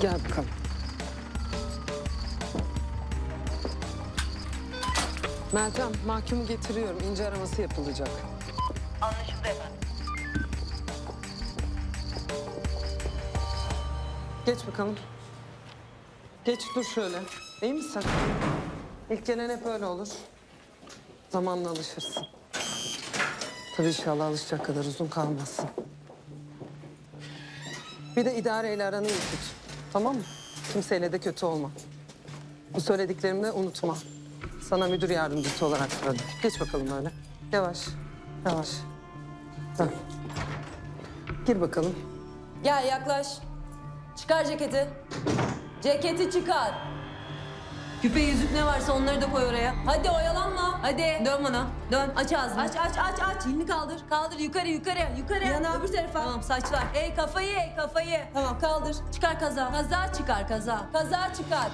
Gel bakalım. Meltem, mahkumu getiriyorum. İnce araması yapılacak. Anlaşıldı efendim. Geç bakalım. Geç, dur şöyle. İyi misin? İlk gelen hep öyle olur. Zamanla alışırsın. Tabii inşallah alışacak kadar uzun kalmazsın. Bir de idareyle aranı iyi tut. Tamam mı? Kimseyle de kötü olma. Bu söylediklerimi de unutma. Sana müdür yardımcısı olarak söyledim. Geç bakalım öyle. Yavaş, yavaş. Heh. Gir bakalım. Gel yaklaş. Çıkar ceketi. Ceketi çıkar. Küpe, yüzük ne varsa onları da koy oraya. Hadi oyalanma. Hadi dön bana. Dön. Aç ağzını. Aç. Dilini kaldır. Kaldır yukarı. Yana. Öbür tarafa. Tamam, saçlar. Kafayı. Tamam, kaldır. Çıkar kaza. Kaza çıkar. Kaza çıkar.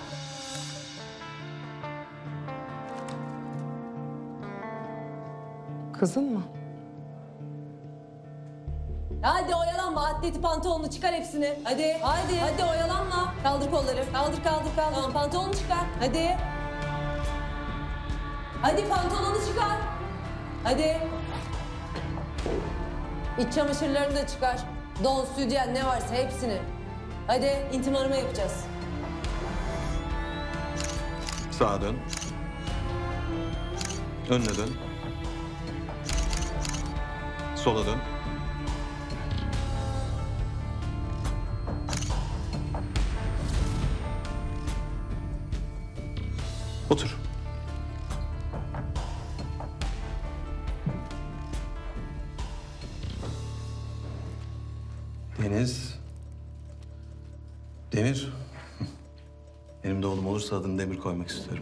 Kızın mı? Hadi oyalanma. Atleti pantolonunu çıkar hepsini. Hadi oyalanma. Kaldır kolları. Kaldır. Tamam, pantolonu çıkar. Hadi pantolonu çıkar. Hadi. İç çamaşırlarını da çıkar. Don, sütyen ne varsa hepsini. Hadi intim arama yapacağız. Sağa dön. Önüne dön. Sola dön. Otur. Deniz. Demir. Benim de oğlum olursa adını Demir koymak istiyorum.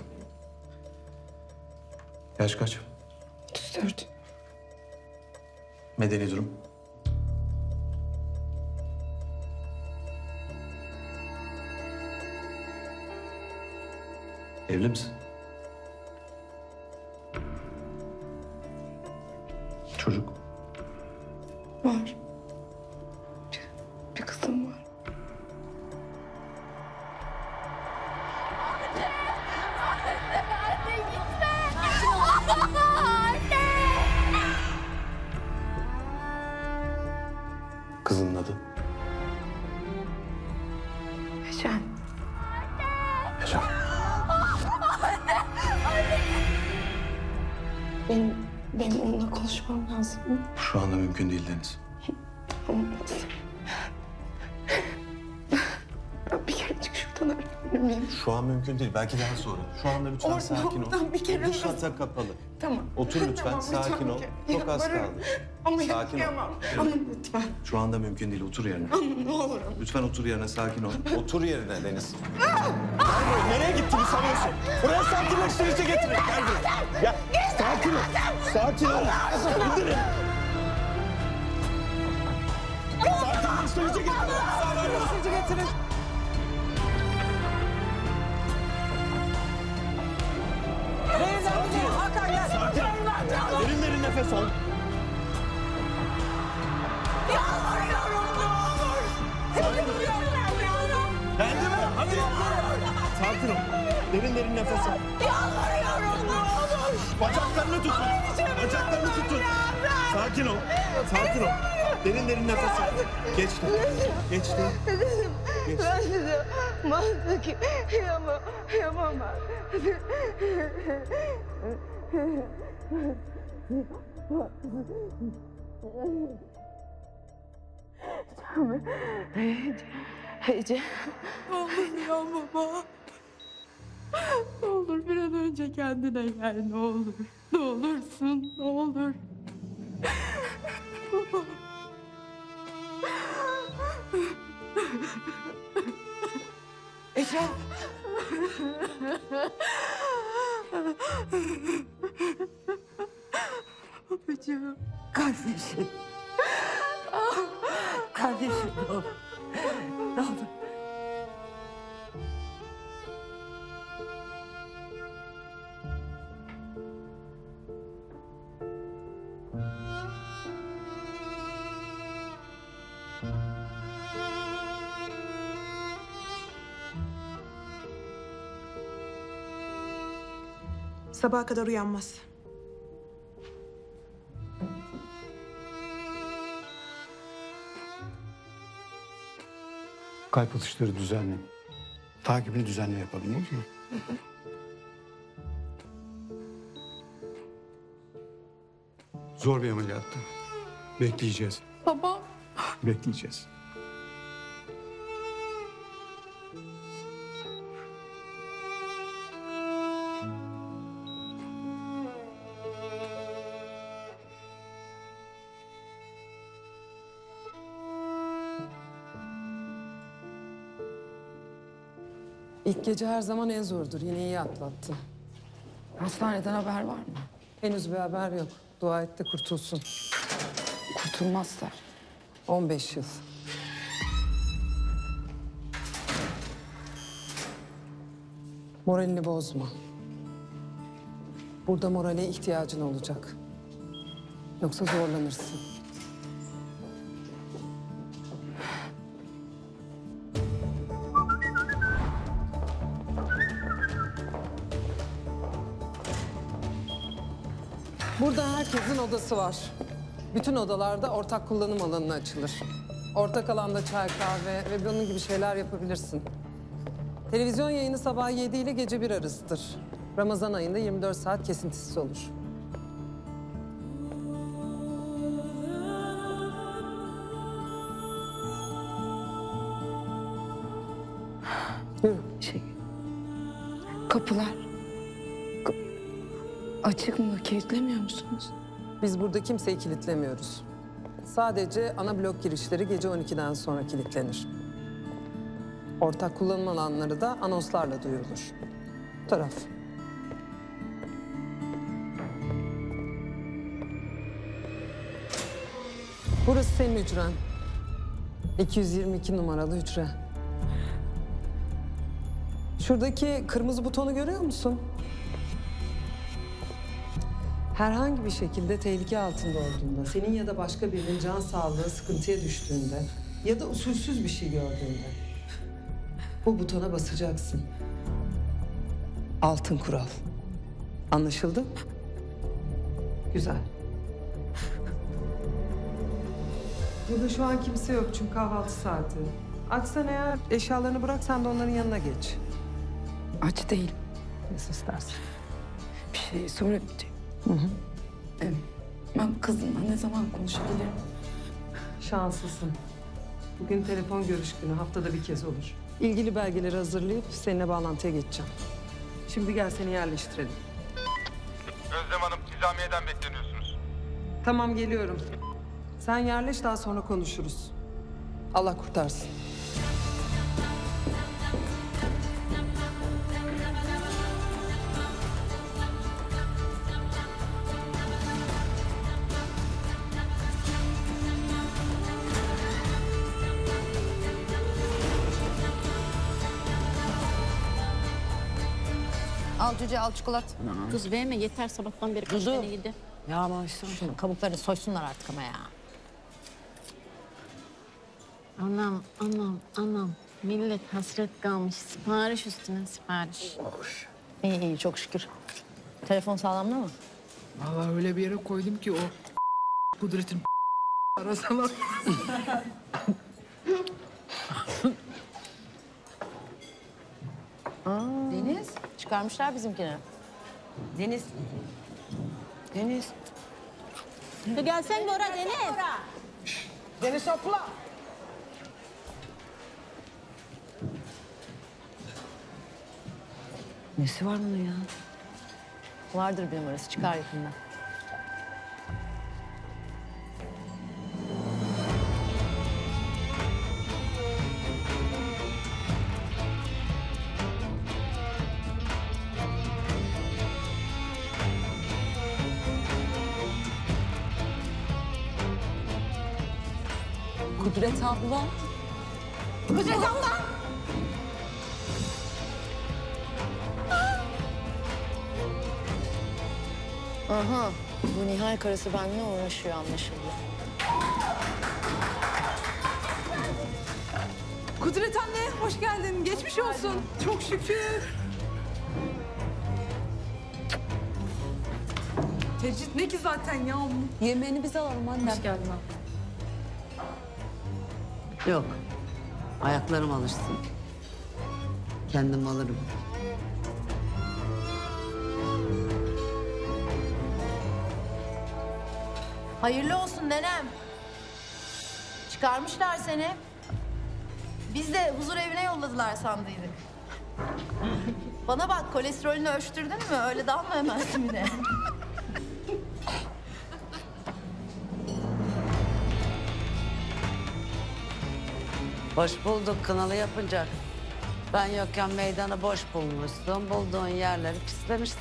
Yaş kaç? 34. Medeni durum. Evli misin? Çocuk. Var. Bir kızım var. Kızının adı? Ecem. Ecem. Benim onunla konuşmam lazım. Şu anda mümkün değil Deniz. Olmaz. Bir kerecik şuradan arayabilir miyim? Şu an mümkün değil. Belki daha sonra. Şu anda lütfen sakin ol. oradan bir kere Dış arasın. hatta kapalı. Tamam. Otur lütfen, Tamam, sakin ol. Ya, Çok az varırım. kaldı. Ama Sakin ol. yapamam. Ama lütfen. Şu anda mümkün değil. Otur yerine. Ne olur. Lütfen otur yerine, sakin ol. Otur yerine Deniz. Nereye gittiğini sanıyorsun? Buraya sakinleştirici getirin. Gel buraya. Ya sakin ol. Sakin ol. İndirin. Sakinleştirici getirin. Sakinleştirici getirin. Sakin ol. Derin nefes al. Geldi mi? Hadi. Sakin ol. Derin nefes al. Yalvarıyorum ne olur. Bacaklarını tutun. Bacaklarını tutun. Sakin ol. Sakin ol. Derin nefes al. Geçti. Geçti. Geçti. Ben dedim. Bana ki yapamam. Ece. Ne olur ya baba. Ne olur bir an önce kendine gel ne olur. Ne olursun ne olur. Baba. Ece. Babacığım. Kardeşim. Kardeşim ne olur. Ne olur. Sabaha kadar uyanmaz. Kalp atışları düzenli. Takibini düzenli yapalım, olur mu? Zor bir ameliyattı. Bekleyeceğiz. Baba. Bekleyeceğiz. İlk gece her zaman en zordur. Yine iyi atlattın. Hastaneden haber var mı? Henüz bir haber yok. Dua et de kurtulsun. Kurtulmazlar. 15 yıl. Moralini bozma. Burada morale ihtiyacın olacak. Yoksa zorlanırsın. Burada herkesin odası var. Bütün odalarda ortak kullanım alanına açılır. Ortak alanda çay, kahve ve bunun gibi şeyler yapabilirsin. Televizyon yayını sabah 7 ile gece 1 arasıdır. Ramazan ayında 24 saat kesintisiz olur. Yürü. Kapılar açık mı? Kilitlemiyor musunuz? Biz burada kimseyi kilitlemiyoruz. Sadece ana blok girişleri gece 12'den sonra kilitlenir. Ortak kullanım alanları da anonslarla duyurulur. Bu taraf. Burası senin hücren. 222 numaralı hücre. Şuradaki kırmızı butonu görüyor musun? Herhangi bir şekilde tehlike altında olduğunda, senin ya da başka birinin can sağlığı sıkıntıya düştüğünde ya da usulsüz bir şey gördüğünde bu butona basacaksın. Altın kural. Anlaşıldı mı? Güzel. Burada şu an kimse yok çünkü kahvaltı saati. Açsan eğer eşyalarını bırak sen de onların yanına geç. Aç değilim. Nasıl istersen. Bir şey sorabileceğim. Hı hı. Ben kızımla ne zaman konuşabilirim? Şanslısın. Bugün telefon görüş günü, haftada bir kez olur. İlgili belgeleri hazırlayıp seninle bağlantıya geçeceğim. Şimdi gel seni yerleştirelim. Özlem Hanım, Nizamiye'den bekleniyorsunuz. Tamam geliyorum. Sen yerleş daha sonra konuşuruz. Allah kurtarsın. Al cüce al çikolata. Kız verme yeter sabahtan beri kaç tane yedi. Ya maşallah. Şunu kabukları soysunlar artık ama ya. Anam. Millet hasret kalmış. Sipariş üstüne sipariş. İyi çok şükür. Telefon sağlamda mı? Vallahi öyle bir yere koydum ki o Kudret'in arasalar. Deniz çıkarmışlar bizimkini. Deniz. Gelsen Bora Deniz. Deniz abla. Nesi var bunun ya? Vardır bir numarası çıkar yakında. Kudret abla. Kudret abla. Aha, bu Nihal karısı benimle uğraşıyor anlaşıldı. Kudret anne hoş geldin. Geçmiş olsun. Çok şükür. Tecrit ne ki zaten ya? Yemeğini biz alalım annem. Hoş geldin abla. Yok. Ayaklarım alışsın. Kendim alırım. Hayırlı olsun nenem. Çıkarmışlar seni. Biz de huzur evine yolladılar sandıydık. Bana bak, kolesterolünü ölçtürdün mü? Öyle dalma hemen simine. Hoş bulduk kınalı yapınca. Ben yokken meydanı boş bulmuşsun. Bulduğun yerleri pislemişsin.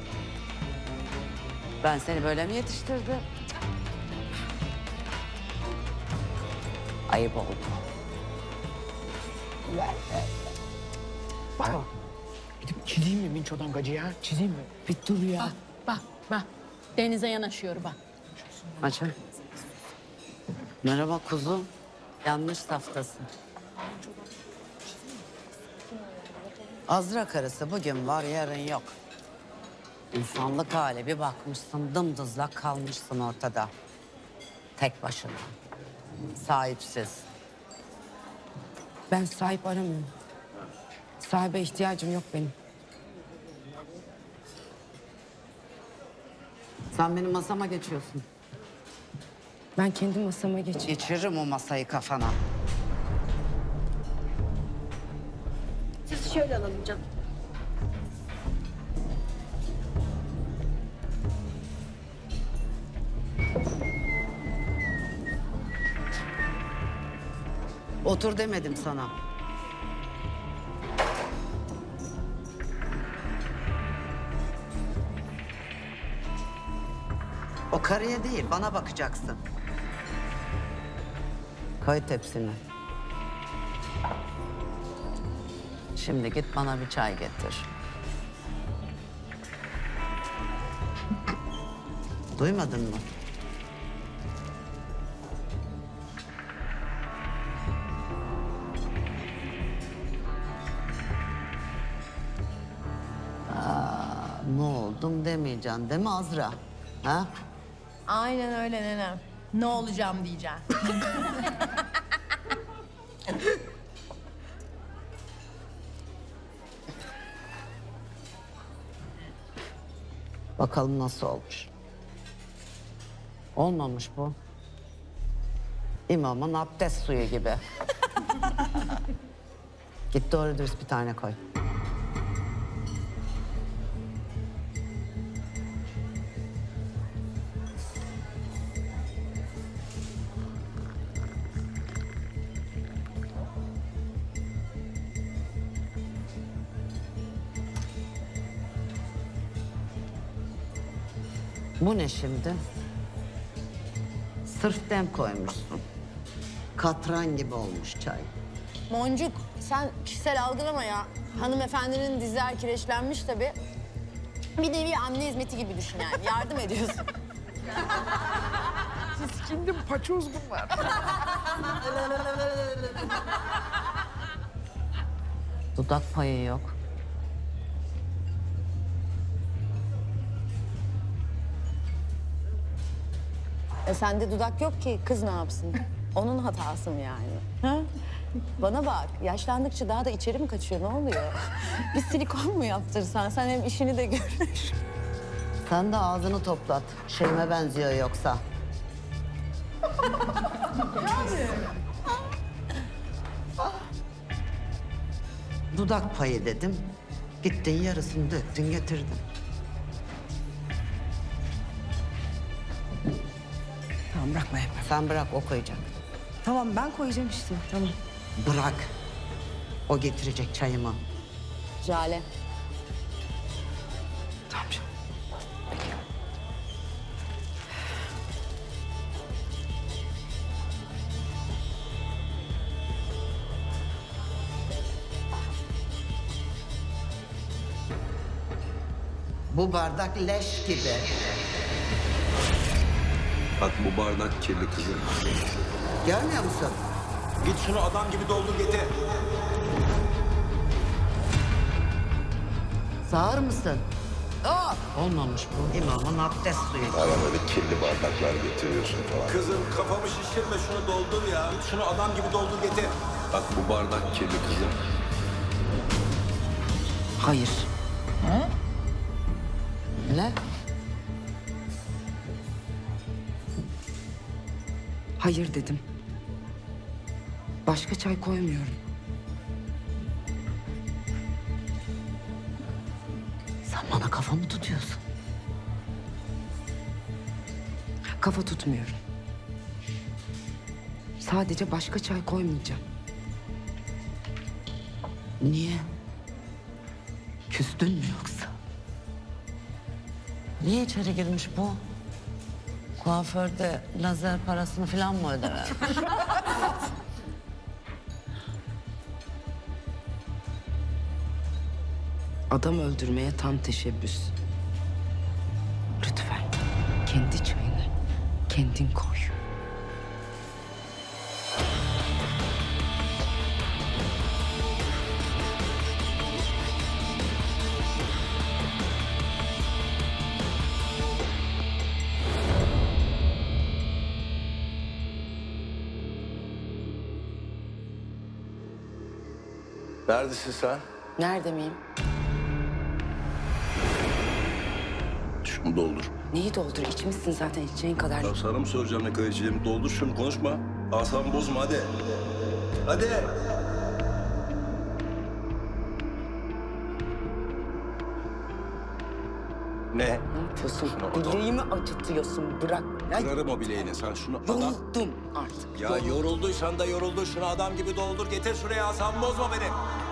Ben seni böyle mi yetiştirdim? Ayıp oldu. Bak. Gidip çizeyim mi Minço'dan gacı ya? Çizeyim mi? Bir dur ya. Bak. Denize yanaşıyor bak. Açın. Merhaba kuzum. Yanlış saftasın. Azra karısı bugün var yarın yok. İnsanlık hali bir bakmışsın dımdızlak kalmışsın ortada. Tek başına. Sahipsiz. Ben sahip aramıyorum. Sahibe ihtiyacım yok benim. Sen benim masama geçiyorsun. Ben kendi masama geçeyim. Geçiririm o masayı kafana. Siz şöyle alalım canım. Otur demedim sana. O karıya değil, bana bakacaksın. Koy tepsini. Şimdi git bana bir çay getir. Duymadın mı? Ne oldum demeyeceksin değil mi Azra? Ha? Aynen öyle nenem. Ne olacağım diyeceğim. Bakalım nasıl olmuş. Olmamış bu. İmamın abdest suyu gibi. Git doğru dürüst bir tane koy. Bu ne şimdi? Sırf dem koymuşsun. Katran gibi olmuş çay. Moncuk, sen kişisel algılama ya. Hanımefendinin dizler kireçlenmiş tabii. Bir nevi anne hizmeti gibi düşün yani. Yardım ediyorsun. Siz kimdim paçoz bunlar? Dudak payı yok. Sende dudak yok ki, kız ne yapsın? Onun hatası mı yani? Ha? Bana bak, yaşlandıkça daha da içeri mi kaçıyor, ne oluyor? Bir silikon mu yaptırsan, sen hem işini de görür. Sen de ağzını toplat. Şeyime benziyor yoksa. Dudak payı dedim. Gittin yarısını döktün getirdin. Tamam bırakma hep. Sen bırak o koyacak. Tamam ben koyacağım işte tamam. Bırak. O getirecek çayımı. Jale. Tamam canım. Bu bardak leş gibi. Bak bu bardak kirli kızım. Görmüyor musun? Git şunu adam gibi doldur getir. Sağır mısın? Olmamış bu. İmamın abdest suyu. Bana böyle kirli bardaklar getiriyorsun falan. Kızım kafamı şişirme, şunu doldur ya. Şunu adam gibi doldur getir. Bak bu bardak kirli kızım. Hayır. Ne? Hayır dedim. Başka çay koymuyorum. Sen bana kafa mı tutuyorsun? Kafa tutmuyorum. Sadece başka çay koymayacağım. Niye? Küstün mü yoksa? Niye içeri girmiş bu? Kuaförde lazer parasını falan mı ödememiş? Adam öldürmeye tam teşebbüs. Lütfen kendi çayını kendin koy. Neredesin sen? Nerede miyim? Şunu doldur. Neyi doldur? İçmişsin zaten içeceğin kadar. Ya sana mı soracağım ne kadar içeceğimi? Doldur şunu, konuşma. Asabımı bozma hadi. Hadi. Ne? Ne yapıyorsun? Bileğimi acıtıyorsun. Bırak. Ya, Kırarım o bileğini. Sen şunu adam... yoruldum artık. Ya yorulduysan da yoruldu. Şunu adam gibi doldur getir şuraya. Asabımı bozma benim.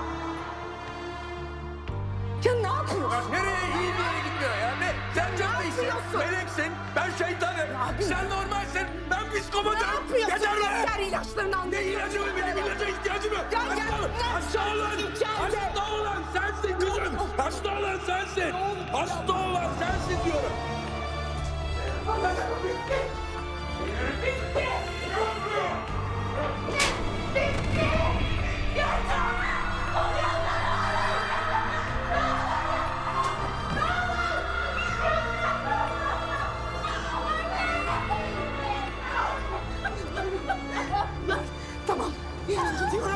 Ya ne yapıyorsun? Nereye? İyi bir yere gitmiyor ya. Ne? Sen can değilsin. Meleksin. Ben şeytanım. Sen normalsin. Ben psikopatım. Ne yapıyorsun? Yeter be. Yeter, ilaçlarını al. Ne ilacı mı? Benim ilaca ihtiyacım yok. Hasta olan. Hasta olan sensin kızım. Hasta olan sensin. Hasta olan sensin diyorum. Tamam. Yürü gidiyorum.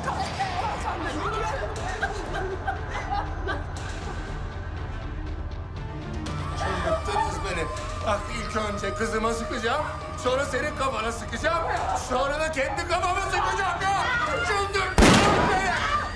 Çıldırttınız beni. Bak ilk önce kızıma sıkacağım. Sonra senin kafana sıkacağım. Sonra da kendi kafama sıkacağım ya. Çıldırttınız beni.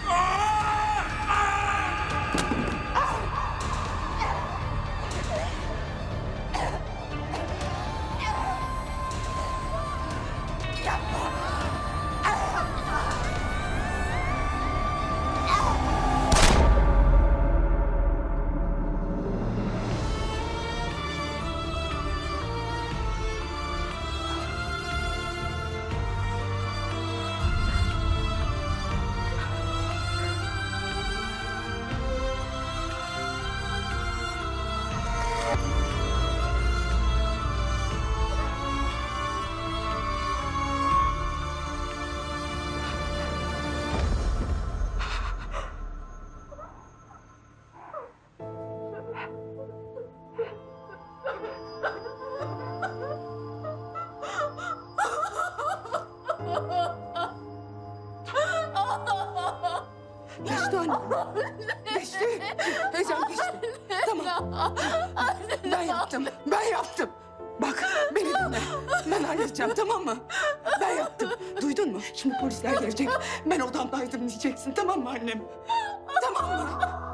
Geçti anne. Geçti. Heyecan geçti. Tamam. Ben yaptım. Ben yaptım. Bak beni dinle. Ben halledeceğim, tamam mı? Ben yaptım. Duydun mu? Şimdi polisler gelecek. Ben odamdaydım diyeceksin, tamam mı annem? Tamam mı?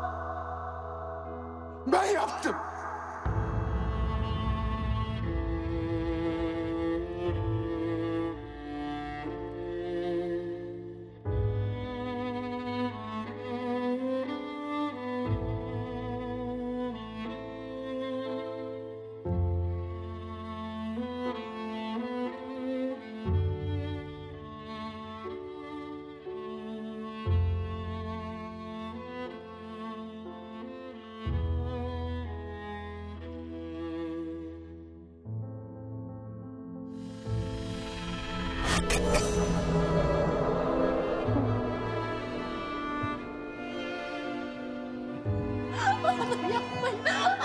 Ben yaptım. Yapmayın.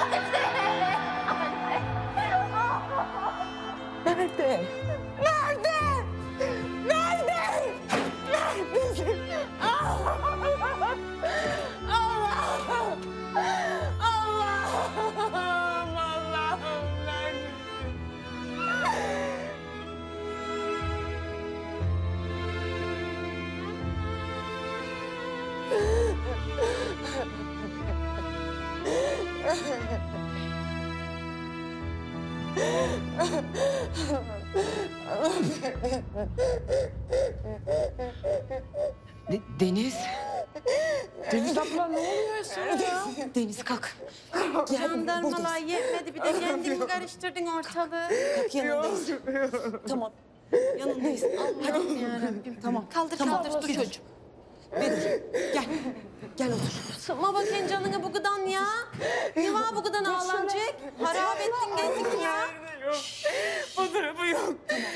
Deniz. Deniz abla ne oluyor sana ya? Deniz kalk. Jandarmalar yetmedi bir de kendini karıştırdın ortalığı. Kalk yanındayız. Tamam. Yanındayız. Allah'ım yarabbim. Tamam. Kaldır Tamam. kaldır dur çocuğum. Bedir gel. Gel otur. Sıkma bakayım canını bu kadar ya. Ne var bu kadar ağlanacak? Harap ettin kendini ya. Fotoğrafı yok.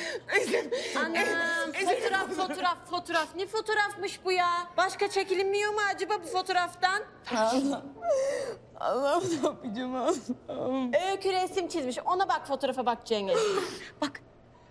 Anam fotoğraf. Ne fotoğrafmış bu ya? Başka çekilmiyor mu acaba bu fotoğraftan? Allah'ım ne yapacağım Allah'ım. Öykü resim çizmiş. Ona bak fotoğrafa bak Cengiz. Bak.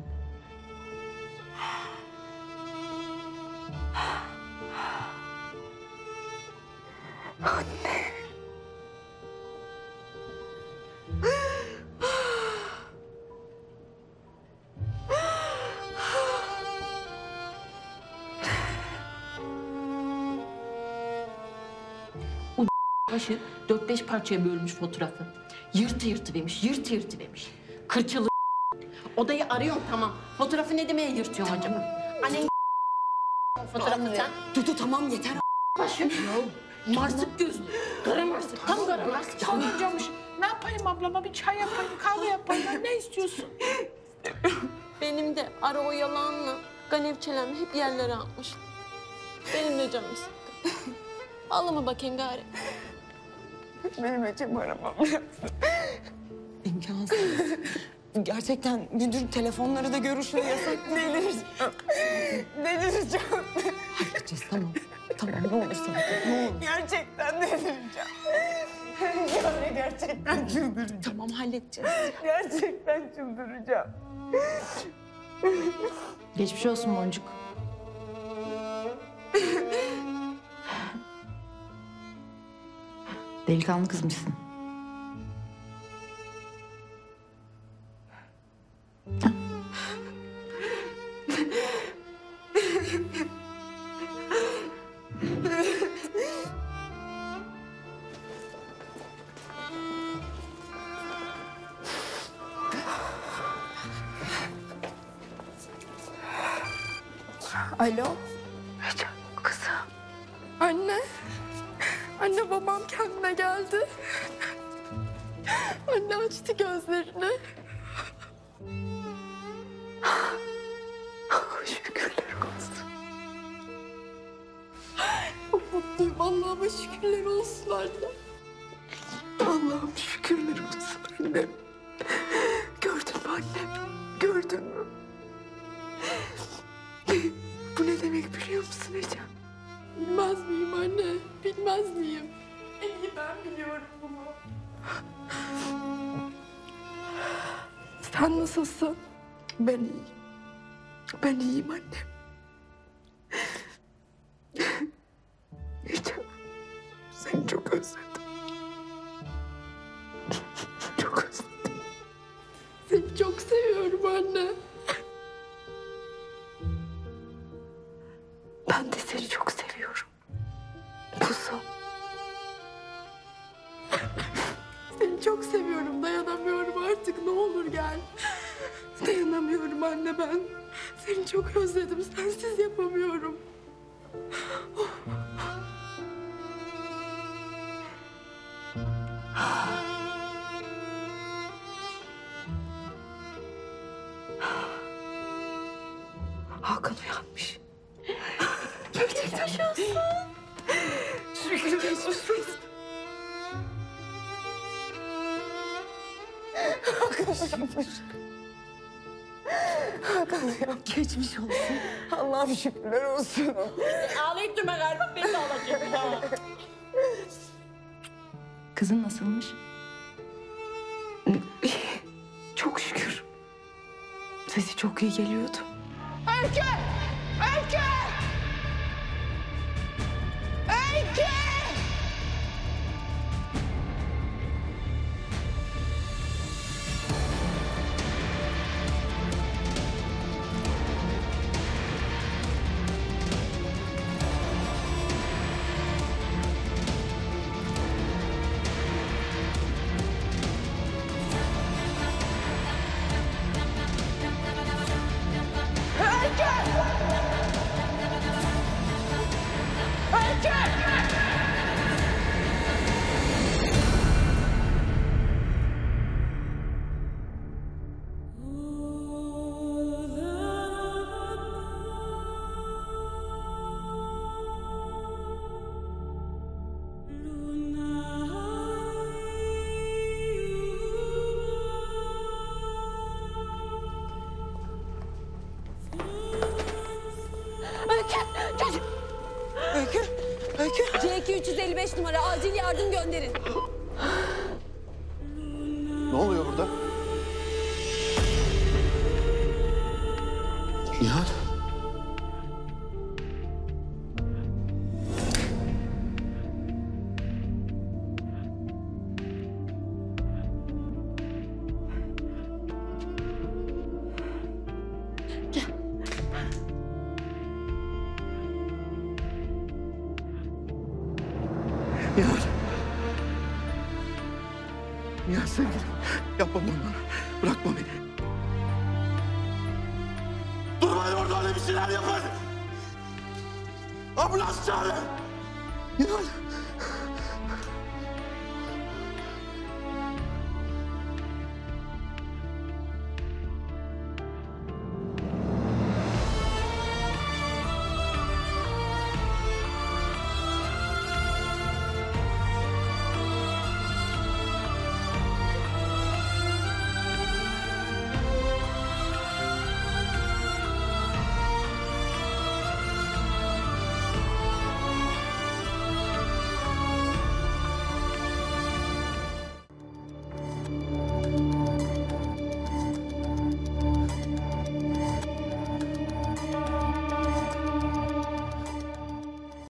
Başı 4-5 parçaya bölmüş fotoğrafı. Yırtı vermiş. Kırçılı odayı arıyorum tamam. Fotoğrafı ne demeye yırtıyorsun acaba? Annen fotoğrafı sen. Dur tamam yeter. Başı. Marsık gözlü. Kara marsık. Tam kara marsık. Soruncamış. Ne yapayım ablama? Bir çay yapayım, kahve yapayım. Ne istiyorsun? Benim de ara o yalanla ganevçelerimi hep yerlere atmış. Benim de canım sıkkın. Ağlama bakayım gari. Benim Ecem aramam lazım. İmkansız. Gerçekten müdür telefonları da görüşüyor yasak. Delireceğim. Halledeceğiz tamam. Tamam ne olur sakin ne olur. Gerçekten delireceğim. Yani gerçekten çıldıracağım. Tamam halledeceğiz. Gerçekten çıldıracağım. Geçmiş olsun Boncuk. Delikanlı kızmışsın. Alo. Ecem kızım. Anne. Anne babam kendine geldi. Anne açtı gözlerini. Şükürler olsun. Çok mutluyum. Allah'ıma şükürler olsun anne. Allah'ım şükürler olsun anne. Gördün mü anne? Gördün mü? Bu ne demek biliyor musun Ecem? Bilmez miyim anne? Bilmez miyim? En iyi ben biliyorum bunu. Sen nasılsın? Ben iyiyim. Ben iyiyim anne. Ecem, seni çok özledim. Çok özledim. Seni çok seviyorum anne. Ben de seni çok seviyorum. Kuzum. Seni çok seviyorum. Dayanamıyorum artık. Ne olur gel. Dayanamıyorum anne ben. Seni çok özledim. Sensiz yapamıyorum. Hakan uyanmış. Gerçekten yaşasın. Şükürler olsun. Hakan uyanmış. Hakan uyanmış. Geçmiş olsun. Allah'ım şükürler olsun. Ağlayıp durma galiba beni de ağlatacak. Kızın nasılmış? Çok şükür. Sesi çok iyi geliyordu. Öykü! Öykü! Öykü! Öykü. Öykü. C2 355 numara acil yardım gönderin. Ne oluyor burada? Nihal. Nihal. Nihal sevgilim. Yapma bunu bana. Bırakma beni. Durmayın orada, öyle bir şeyler yapın. Ambulans çağırın. Nihal.